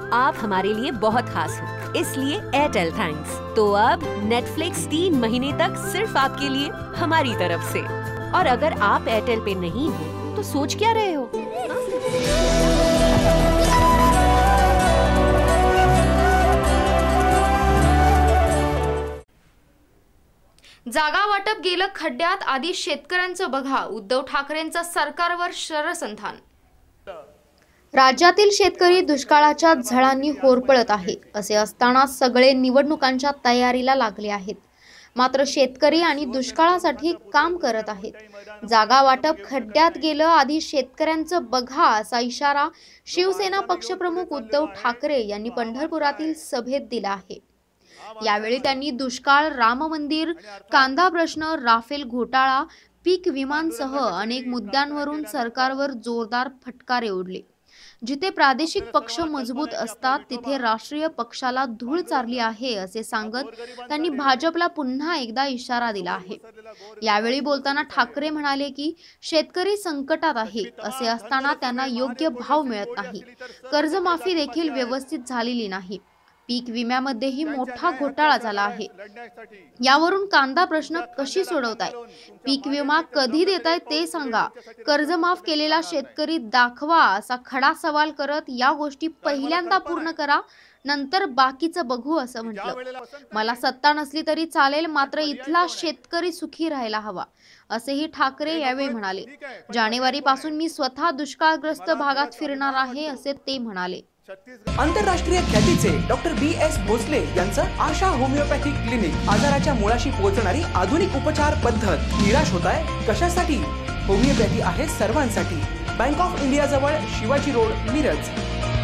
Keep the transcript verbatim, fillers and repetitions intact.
आप हमारे लिए बहुत खास हो, इसलिए एयरटेल थैंक्स। तो अब नेटफ्लिक्स तीन महीने तक सिर्फ आपके लिए हमारी तरफ से। और अगर आप एयरटेल पे नहीं हो तो सोच क्या रहे हो? जागा वाटप गेलं खड्ड्यात, आधी शेतकऱ्यांचं बघा, उद्धव ठाकरेंचा सरकारवर शरसंधान। राज्यातील शेतकरी दुष्काळाच्या झळांनी होरपळत आहे। असे असताना सगळे निवडणुकांच्या तयारीला लागले आहेत, मात्र शेतकरी आणि दुष्काळासाठी काम करत आहेत। जागा वाटप खड्ड्यात गेलं, आधी शेतकऱ्यांचं बघा असा इशारा शिवसेना पक्षप्रमुख उद्धव ठाकरे यांनी पंढरपुरातील सभेत दिला आहे। यावेळी त्यांनी दुष्काळ, राम मंदिर, कांदा प्रश्न, राफेल घोटाळा, पीक विमांसह अनेक मुद्द्यांवरून सरकारवर जोरदार फटकारे ओढले। जिथे प्रादेशिक पक्ष मजबूत असतात तिथे राष्ट्रीय पक्षाला धूळ चारली आहे असे सांगत त्यांनी भाजपला पुन्हा एकदा इशारा दिला आहे। यावेळी बोलताना ठाकरे म्हणाले की शेतकरी संकटात आहे, असे असताना त्यांना योग्य भाव मिळत नाही, कर्जमाफी देखील व्यवस्थित झालेली नाही, पीक विम्यामध्येही मोठा घोटाळा झाला आहे। यावरून कांदा प्रश्न कशी सोडवताय, पीक विमा कधी देताय ते सांगा, कर्ज माफ केलेला शेतकरी दाखवा असा खडा सवाल करत या गोष्टी पहिल्यांदा पूर्ण करा, नंतर बाकीचं बघू असं म्हटलं। मला सत्ता नसली तरी चालेल, मात्र इथला शेतकरी सुखी राहायला हवा असेही ठाकरे यावेळी म्हणाले। जानेवारी पासून मी स्वतः दुष्काळग्रस्त भागात फिरणार आहे असे ते म्हणाले। आंतरराष्ट्रीय ख्यातीचे डॉक्टर बी एस भोसले यांचं आशा होमिओपॅथिक क्लिनिक, आजाराच्या मुळाशी पोहोचणारी आधुनिक उपचार पद्धत। निराश होताय कशासाठी? होमिओपॅथी आहे सर्वांसाठी। बँक ऑफ इंडिया जवळ शिवाजी रोड, मिरज।